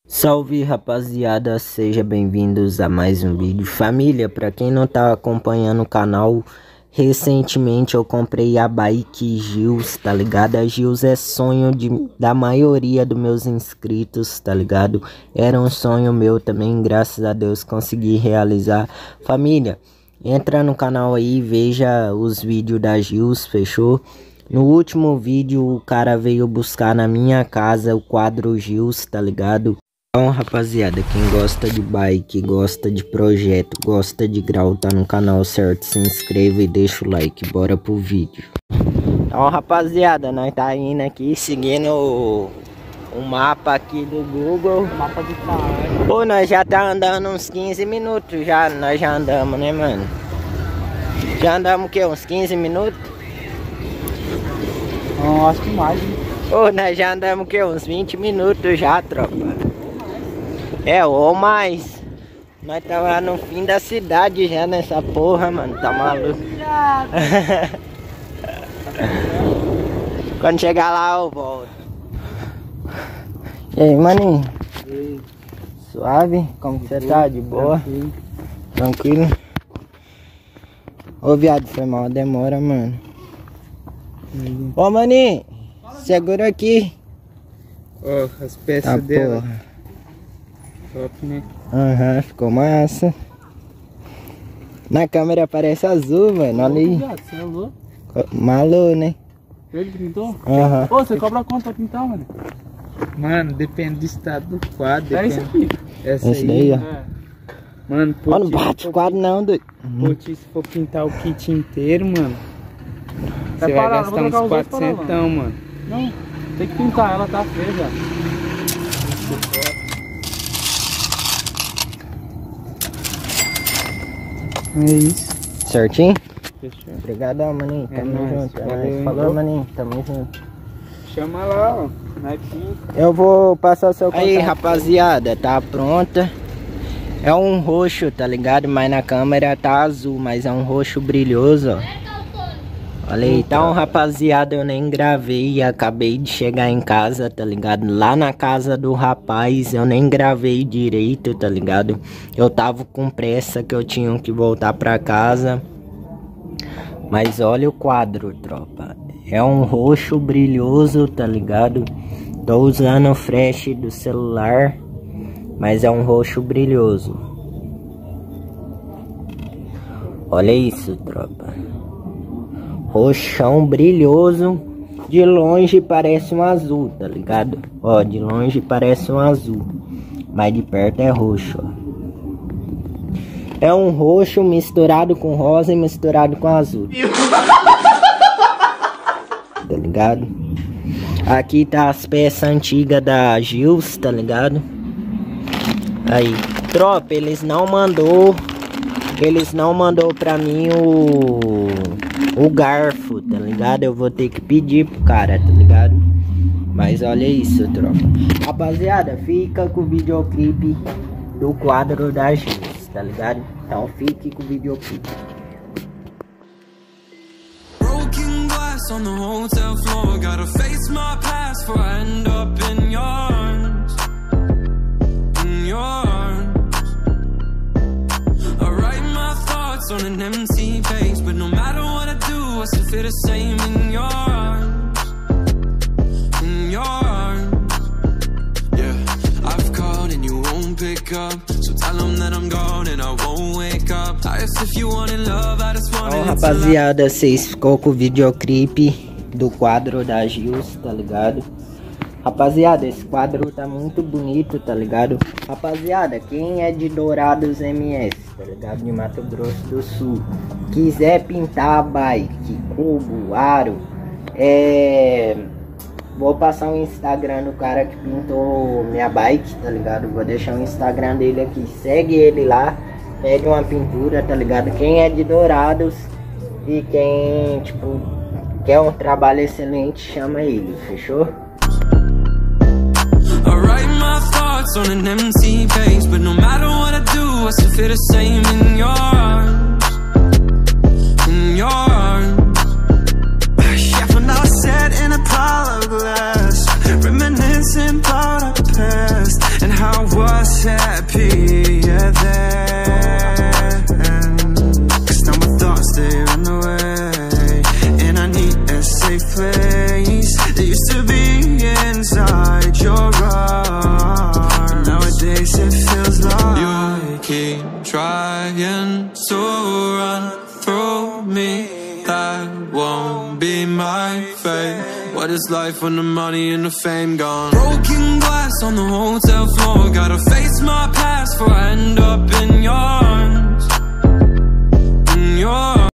Salve rapaziada, sejam bem-vindos a mais um vídeo. Família, pra quem não tá acompanhando o canal, recentemente eu comprei a bike Gills, tá ligado? A Gills é sonho da maioria dos meus inscritos, tá ligado? Era um sonho meu também, graças a Deus consegui realizar. Família, entra no canal aí, veja os vídeos da Gills, fechou? No último vídeo o cara veio buscar na minha casa o quadro Gills, tá ligado? Então rapaziada, quem gosta de bike, gosta de projeto, gosta de grau, tá no canal certo, se inscreva e deixa o like, bora pro vídeo. Então rapaziada, nós tá indo aqui seguindo o mapa aqui do Google. O mapa de carro. Pô, nós já tá andando uns 15 minutos já, nós já andamos, né mano? Já andamos o que, uns 15 minutos? Não, acho que mais, hein? Pô, nós já andamos o que, uns 20 minutos já, tropa. É, ou mais. Nós tá lá no fim da cidade já nessa porra, mano. Tá maluco. Quando chegar lá eu volto. E aí, maninho? E aí? Suave? Como que você tá? De boa? Tranquilo. Ô viado, foi mal a demora, mano. Ô maninho, segura aqui. Ó, as peças Tá dela. porra. Top, né? Aham, ficou massa. Na câmera parece azul, mano. Olha aí. Você é louco? Malu, né? Ele pintou? Aham. Ô, você cobra quanto pra pintar, mano? Mano, depende do estado do quadro. É isso aqui. Essa Esse daí, ó. É. Mano, Ó, não bate o quadro não, doido. se for pintar o kit inteiro, mano, você vai gastar uns 400, mano. Não, tem que pintar, ela tá feia já. É isso. Certinho? Fechou. Obrigadão, maninho. É Tamo nóis, junto. É valeu, nóis. Falou, maninho. Tamo junto. Chama lá, ó. Nós pinta. Eu vou passar o seu contato. Aí, rapaziada, tá pronta. É um roxo, tá ligado? Mas na câmera tá azul, mas é um roxo brilhoso, ó. Olha aí, então rapaziada, eu nem gravei, acabei de chegar em casa, tá ligado? Lá na casa do rapaz, eu nem gravei direito, tá ligado? Eu tava com pressa que eu tinha que voltar pra casa. Mas olha o quadro, tropa. É um roxo brilhoso, tá ligado? Tô usando o flash do celular, mas é um roxo brilhoso. Olha isso, tropa. Roxão brilhoso, de longe parece um azul, tá ligado? Ó, de longe parece um azul, mas de perto é roxo, ó. É um roxo misturado com rosa e misturado com azul. Tá ligado? Aqui tá as peças antigas da Gills, tá ligado? Aí, tropa, eles não mandou pra mim o garfo, tá ligado? Eu vou ter que pedir pro cara, tá ligado? Mas olha isso, tropa. Rapaziada, fica com o videoclipe do quadro da Gills, tá ligado? Então fique com o videoclipe. Broken glass on the hotel floor. Gotta face my past before I end up in your arms. In your arms. I write my thoughts on an empty page, but no matter what I do, I still feel the same in your arms. In your arms. Yeah, I've called and you won't pick up, so tell them that I'm gone and I won't wake up. I guess if you wanted love, I just wanted. Então, rapaziada, vocês ficou com o videoclipe do quadro da Gills, tá ligado? Rapaziada, esse quadro tá muito bonito, tá ligado? Rapaziada, quem é de Dourados MS, tá ligado? De Mato Grosso do Sul, quiser pintar a bike, cubo, aro, vou passar o Instagram do cara que pintou minha bike, tá ligado? Vou deixar o Instagram dele aqui, segue ele lá, pede uma pintura, tá ligado? Quem é de Dourados e quem, tipo, quer um trabalho excelente, chama ele, fechou? I write my thoughts on an empty page, but no matter what I do, I still feel the same in your arms. In your arms. Yeah, for now I sat in a pile of glass, reminiscing about our past and how happier then, 'cause now my thoughts, they run away, and I need a safe place that used to be inside your arms. Nowadays it feels like you keep trying to run through me. That won't be my fate. What is life when the money and the fame gone? Broken glass on the hotel floor. Gotta face my past before I end up in your arms. In your